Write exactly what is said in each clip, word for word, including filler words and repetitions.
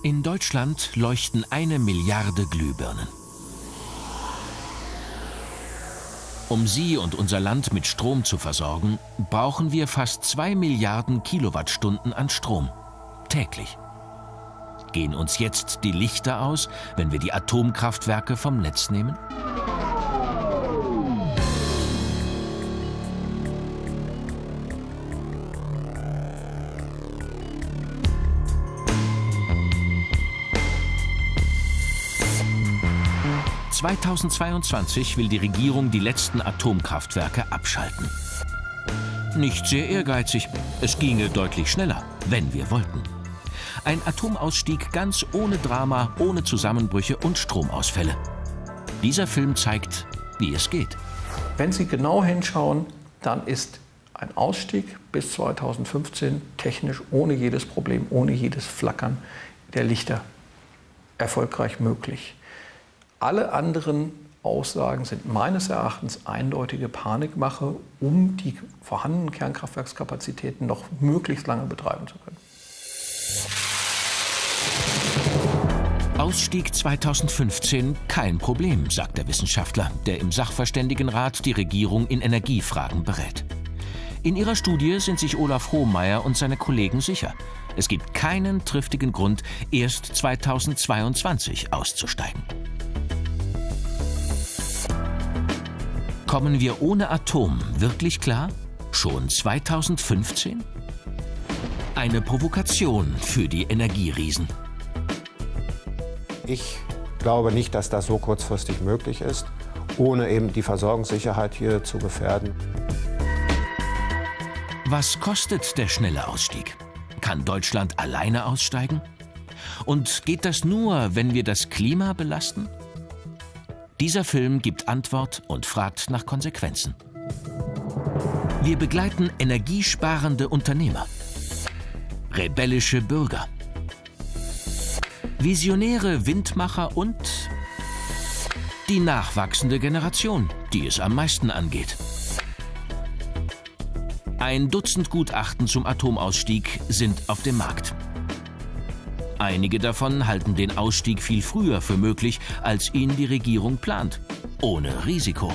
In Deutschland leuchten eine Milliarde Glühbirnen. Um sie und unser Land mit Strom zu versorgen, brauchen wir fast zwei Milliarden Kilowattstunden an Strom. Täglich. Gehen uns jetzt die Lichter aus, wenn wir die Atomkraftwerke vom Netz nehmen? zweitausendzweiundzwanzig will die Regierung die letzten Atomkraftwerke abschalten. Nicht sehr ehrgeizig, es ginge deutlich schneller, wenn wir wollten. Ein Atomausstieg ganz ohne Drama, ohne Zusammenbrüche und Stromausfälle. Dieser Film zeigt, wie es geht. Wenn Sie genau hinschauen, dann ist ein Ausstieg bis zweitausendfünfzehn technisch ohne jedes Problem, ohne jedes Flackern der Lichter erfolgreich möglich. Alle anderen Aussagen sind meines Erachtens eindeutige Panikmache, um die vorhandenen Kernkraftwerkskapazitäten noch möglichst lange betreiben zu können. Ausstieg zweitausendfünfzehn kein Problem, sagt der Wissenschaftler, der im Sachverständigenrat die Regierung in Energiefragen berät. In ihrer Studie sind sich Olaf Hohmeier und seine Kollegen sicher. Es gibt keinen triftigen Grund, erst zweitausendzweiundzwanzig auszusteigen. Kommen wir ohne Atom wirklich klar? Schon zweitausendfünfzehn? Eine Provokation für die Energieriesen. Ich glaube nicht, dass das so kurzfristig möglich ist, ohne eben die Versorgungssicherheit hier zu gefährden. Was kostet der schnelle Ausstieg? Kann Deutschland alleine aussteigen? Und geht das nur, wenn wir das Klima belasten? Dieser Film gibt Antwort und fragt nach Konsequenzen. Wir begleiten energiesparende Unternehmer, rebellische Bürger, visionäre Windmacher und die nachwachsende Generation, die es am meisten angeht. Ein Dutzend Gutachten zum Atomausstieg sind auf dem Markt. Einige davon halten den Ausstieg viel früher für möglich, als ihn die Regierung plant. Ohne Risiko.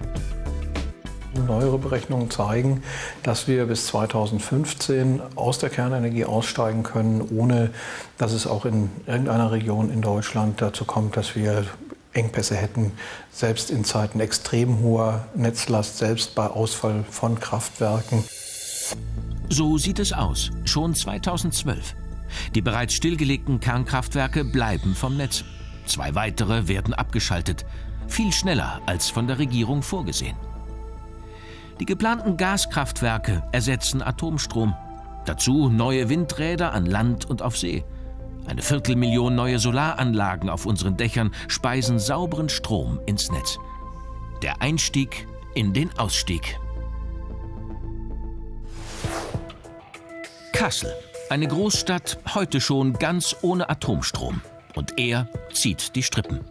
Neuere Berechnungen zeigen, dass wir bis zweitausendfünfzehn aus der Kernenergie aussteigen können, ohne dass es auch in irgendeiner Region in Deutschland dazu kommt, dass wir Engpässe hätten, selbst in Zeiten extrem hoher Netzlast, selbst bei Ausfall von Kraftwerken. So sieht es aus, schon zweitausendzwölf. Die bereits stillgelegten Kernkraftwerke bleiben vom Netz. Zwei weitere werden abgeschaltet, viel schneller als von der Regierung vorgesehen. Die geplanten Gaskraftwerke ersetzen Atomstrom. Dazu neue Windräder an Land und auf See. Eine Viertelmillion neue Solaranlagen auf unseren Dächern speisen sauberen Strom ins Netz. Der Einstieg in den Ausstieg. Kassel. Eine Großstadt, heute schon ganz ohne Atomstrom. Und er zieht die Strippen.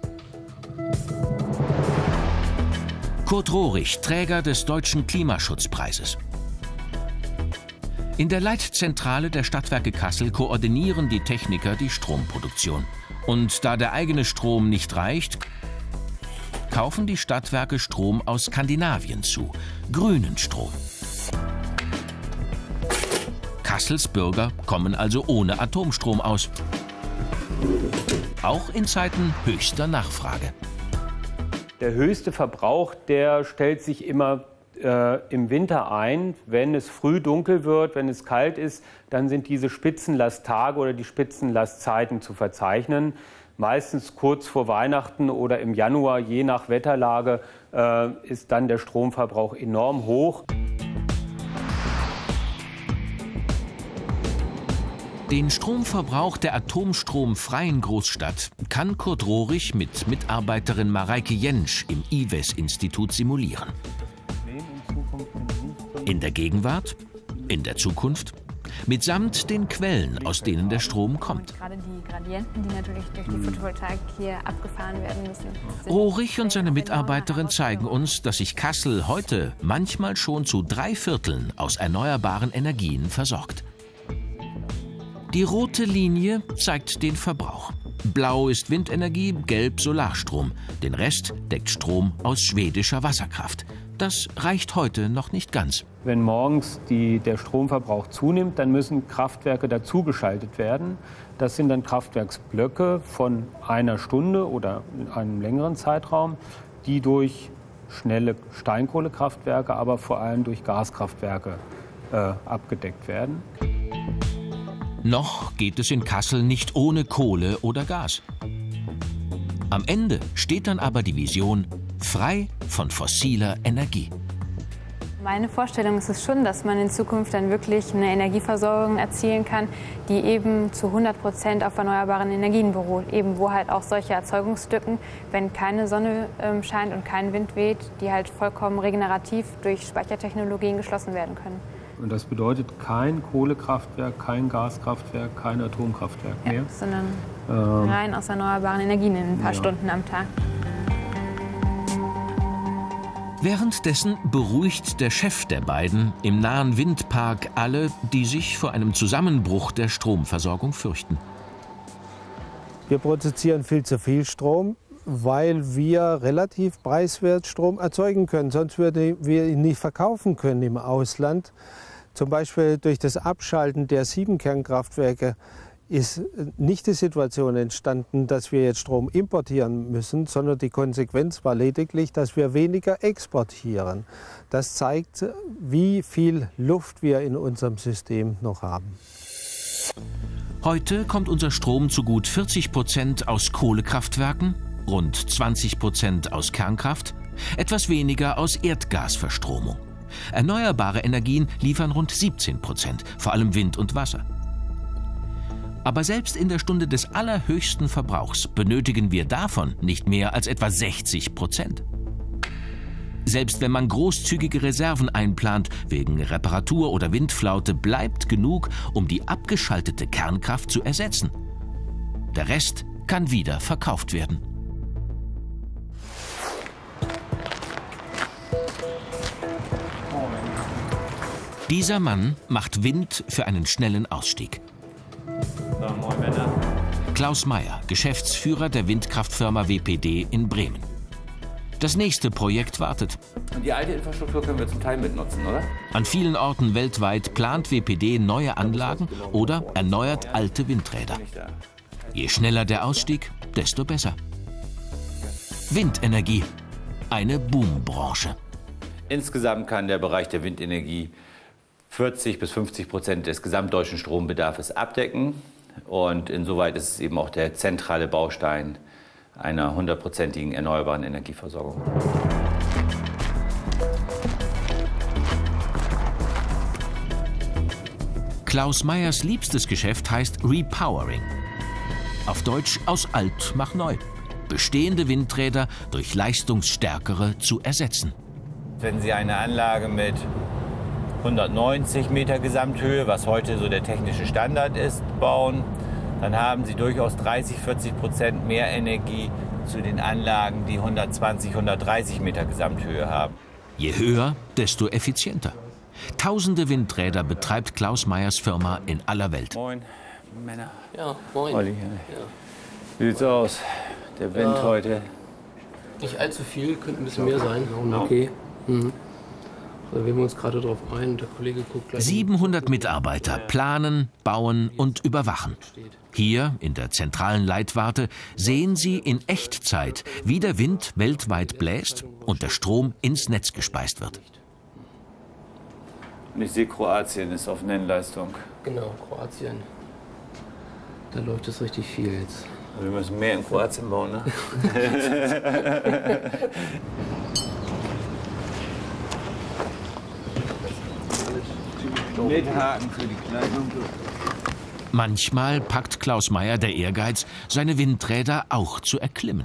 Kurt Rohrig, Träger des Deutschen Klimaschutzpreises. In der Leitzentrale der Stadtwerke Kassel koordinieren die Techniker die Stromproduktion. Und da der eigene Strom nicht reicht, kaufen die Stadtwerke Strom aus Skandinavien zu. Grünen Strom. Kassels Bürger kommen also ohne Atomstrom aus. Auch in Zeiten höchster Nachfrage. Der höchste Verbrauch, der stellt sich immer äh, im Winter ein. Wenn es früh dunkel wird, wenn es kalt ist, dann sind diese Spitzenlasttage oder die Spitzenlastzeiten zu verzeichnen. Meistens kurz vor Weihnachten oder im Januar, je nach Wetterlage, äh, ist dann der Stromverbrauch enorm hoch. Den Stromverbrauch der atomstromfreien Großstadt kann Kurt Rohrig mit Mitarbeiterin Mareike Jentsch im I W E S-Institut simulieren. In der Gegenwart, in der Zukunft, mitsamt den Quellen, aus denen der Strom kommt. Gerade die Gradienten, die natürlich durch die Photovoltaik hier abgefahren werden müssen. Rohrig und seine Mitarbeiterin zeigen uns, dass sich Kassel heute manchmal schon zu drei Vierteln aus erneuerbaren Energien versorgt. Die rote Linie zeigt den Verbrauch. Blau ist Windenergie, gelb Solarstrom. Den Rest deckt Strom aus schwedischer Wasserkraft. Das reicht heute noch nicht ganz. Wenn morgens die, der Stromverbrauch zunimmt, dann müssen Kraftwerke dazugeschaltet werden. Das sind dann Kraftwerksblöcke von einer Stunde oder einem längeren Zeitraum, die durch schnelle Steinkohlekraftwerke, aber vor allem durch Gaskraftwerke äh, abgedeckt werden. Noch geht es in Kassel nicht ohne Kohle oder Gas. Am Ende steht dann aber die Vision frei von fossiler Energie. Meine Vorstellung ist es schon, dass man in Zukunft dann wirklich eine Energieversorgung erzielen kann, die eben zu hundert Prozent auf erneuerbaren Energien beruht. Eben wo halt auch solche Erzeugungslücken, wenn keine Sonne ähm, scheint und kein Wind weht, die halt vollkommen regenerativ durch Speichertechnologien geschlossen werden können. Und das bedeutet kein Kohlekraftwerk, kein Gaskraftwerk, kein Atomkraftwerk ja, mehr? Sondern ähm, rein aus erneuerbaren Energien in ein paar ja. Stunden am Tag. Währenddessen beruhigt der Chef der beiden im nahen Windpark alle, die sich vor einem Zusammenbruch der Stromversorgung fürchten. Wir produzieren viel zu viel Strom, weil wir relativ preiswert Strom erzeugen können. Sonst würden wir ihn nicht verkaufen können im Ausland. Zum Beispiel durch das Abschalten der sieben Kernkraftwerke ist nicht die Situation entstanden, dass wir jetzt Strom importieren müssen, sondern die Konsequenz war lediglich, dass wir weniger exportieren. Das zeigt, wie viel Luft wir in unserem System noch haben. Heute kommt unser Strom zu gut vierzig Prozent aus Kohlekraftwerken, rund zwanzig Prozent aus Kernkraft, etwas weniger aus Erdgasverstromung. Erneuerbare Energien liefern rund siebzehn Prozent, vor allem Wind und Wasser. Aber selbst in der Stunde des allerhöchsten Verbrauchs benötigen wir davon nicht mehr als etwa sechzig Prozent. Selbst wenn man großzügige Reserven einplant, wegen Reparatur oder Windflaute, bleibt genug, um die abgeschaltete Kernkraft zu ersetzen. Der Rest kann wieder verkauft werden. Dieser Mann macht Wind für einen schnellen Ausstieg. Na, moin Männer. Klaus Meyer, Geschäftsführer der Windkraftfirma W P D in Bremen. Das nächste Projekt wartet. Und die alte Infrastruktur können wir zum Teil mitnutzen, oder? An vielen Orten weltweit plant W P D neue Anlagen oder erneuert alte Windräder. Je schneller der Ausstieg, desto besser. Windenergie, eine Boombranche. Insgesamt kann der Bereich der Windenergie vierzig bis fünfzig Prozent des gesamtdeutschen Strombedarfs abdecken. Und insoweit ist es eben auch der zentrale Baustein einer hundertprozentigen erneuerbaren Energieversorgung. Klaus Meyers liebstes Geschäft heißt Repowering. Auf Deutsch aus alt mach neu. Bestehende Windräder durch leistungsstärkere zu ersetzen. Wenn Sie eine Anlage mit hundertneunzig Meter Gesamthöhe, was heute so der technische Standard ist, bauen, dann haben Sie durchaus dreißig, vierzig Prozent mehr Energie zu den Anlagen, die hundertzwanzig, hundertdreißig Meter Gesamthöhe haben. Je höher, desto effizienter. Tausende Windräder betreibt Klaus Meyers Firma in aller Welt. Moin, Männer. Ja, moin. Olli. Ja. Wie sieht's aus? Der Wind Ja. heute? Nicht allzu viel, könnte ein bisschen mehr sein. Okay. Mhm. Da wählen wir uns gerade drauf ein. Der Kollege guckt gleich. siebenhundert Mitarbeiter planen, bauen und überwachen. Hier in der zentralen Leitwarte sehen Sie in Echtzeit, wie der Wind weltweit bläst und der Strom ins Netz gespeist wird. Und ich sehe, Kroatien ist auf Nennleistung. Genau, Kroatien. Da läuft es richtig viel jetzt. Wir müssen mehr in Kroatien bauen, ne? Mit Haken für die Kleidung. Manchmal packt Klaus Meyer der Ehrgeiz, seine Windräder auch zu erklimmen.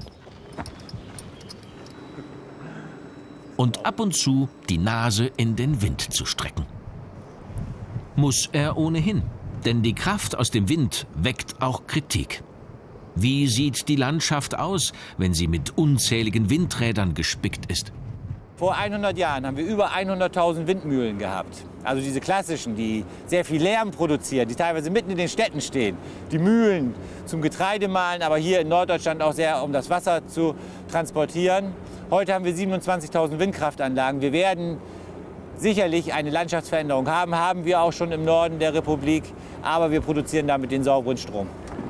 Und ab und zu die Nase in den Wind zu strecken. Muss er ohnehin, denn die Kraft aus dem Wind weckt auch Kritik. Wie sieht die Landschaft aus, wenn sie mit unzähligen Windrädern gespickt ist? Vor hundert Jahren haben wir über hunderttausend Windmühlen gehabt. also diese klassischen, die sehr viel Lärm produzieren, die teilweise mitten in den Städten stehen, die Mühlen zum Getreidemahlen, aber hier in Norddeutschland auch sehr, um das Wasser zu transportieren. Heute haben wir siebenundzwanzigtausend Windkraftanlagen. Wir werden sicherlich eine Landschaftsveränderung haben, haben wir auch schon im Norden der Republik, aber wir produzieren damit den sauberen Strom.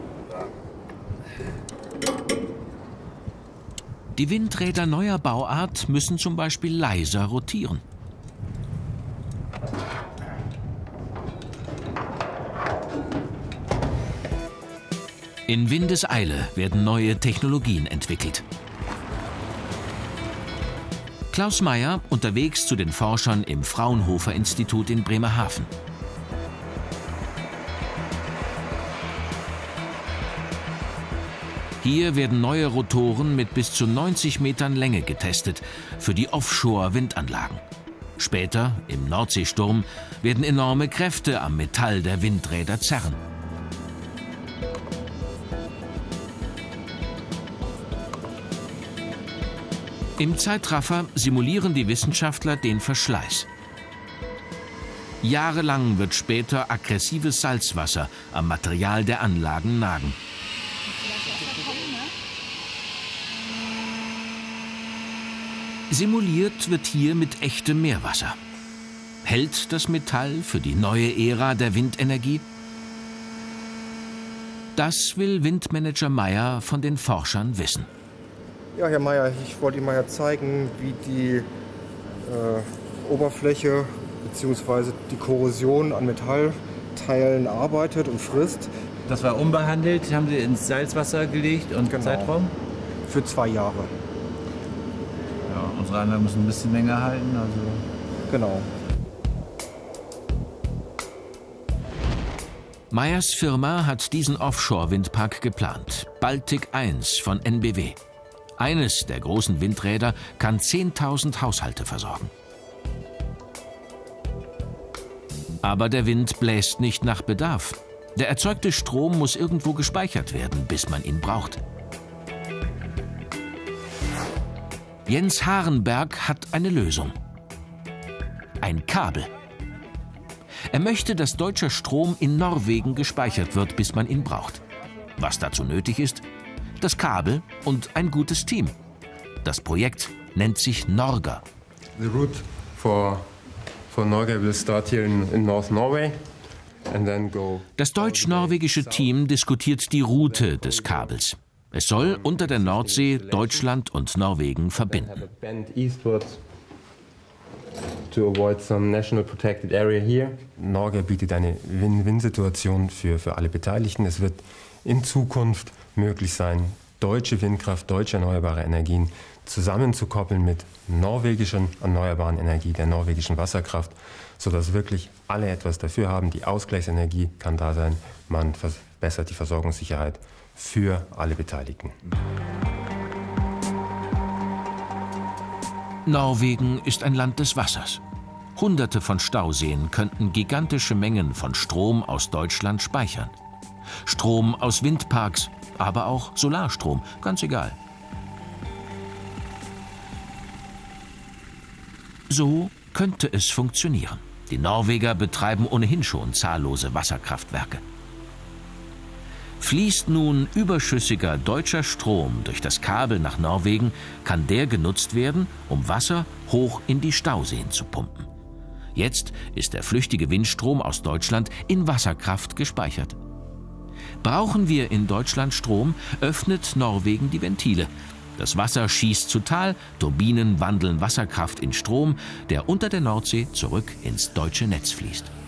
Die Windräder neuer Bauart müssen zum Beispiel leiser rotieren. In Windeseile werden neue Technologien entwickelt. Klaus Meyer unterwegs zu den Forschern im Fraunhofer-Institut in Bremerhaven. Hier werden neue Rotoren mit bis zu neunzig Metern Länge getestet für die Offshore-Windanlagen. Später, im Nordseesturm, werden enorme Kräfte am Metall der Windräder zerren. Im Zeitraffer simulieren die Wissenschaftler den Verschleiß. Jahrelang wird später aggressives Salzwasser am Material der Anlagen nagen. Simuliert wird hier mit echtem Meerwasser. Hält das Metall für die neue Ära der Windenergie? Das will Windmanager Meyer von den Forschern wissen. Ja, Herr Meyer, ich wollte Ihnen mal ja zeigen, wie die äh, Oberfläche bzw. die Korrosion an Metallteilen arbeitet und frisst. Das war unbehandelt, haben Sie ins Salzwasser gelegt und Genau. Zeitraum? Für zwei Jahre. Ja, unsere Anlagen müssen ein bisschen länger halten. Also Genau. Meyers Firma hat diesen Offshore-Windpark geplant. Baltic eins von N B W. Eines der großen Windräder kann zehntausend Haushalte versorgen. Aber der Wind bläst nicht nach Bedarf. Der erzeugte Strom muss irgendwo gespeichert werden, bis man ihn braucht. Jens Harenberg hat eine Lösung. Ein Kabel. Er möchte, dass deutscher Strom in Norwegen gespeichert wird, bis man ihn braucht. Was dazu nötig ist? Das Kabel und ein gutes Team. Das Projekt nennt sich Norga. The route for, for Norge will start here in, in North Norway and then go. Das deutsch-norwegische Team diskutiert die Route des Kabels. Es soll unter der Nordsee Deutschland und Norwegen verbinden. To avoid some national protected area here. Norge bietet eine Win-Win-Situation für, für alle Beteiligten. Es wird in Zukunft möglich sein, deutsche Windkraft, deutsche erneuerbare Energien zusammenzukoppeln mit norwegischen erneuerbaren Energie, der norwegischen Wasserkraft, sodass wirklich alle etwas dafür haben. Die Ausgleichsenergie kann da sein, man verbessert die Versorgungssicherheit für alle Beteiligten. Norwegen ist ein Land des Wassers. Hunderte von Stauseen könnten gigantische Mengen von Strom aus Deutschland speichern. Strom aus Windparks, aber auch Solarstrom, ganz egal. So könnte es funktionieren. Die Norweger betreiben ohnehin schon zahllose Wasserkraftwerke. Fließt nun überschüssiger deutscher Strom durch das Kabel nach Norwegen, kann der genutzt werden, um Wasser hoch in die Stauseen zu pumpen. Jetzt ist der flüchtige Windstrom aus Deutschland in Wasserkraft gespeichert. Brauchen wir in Deutschland Strom, öffnet Norwegen die Ventile. Das Wasser schießt zu Tal, Turbinen wandeln Wasserkraft in Strom, der unter der Nordsee zurück ins deutsche Netz fließt.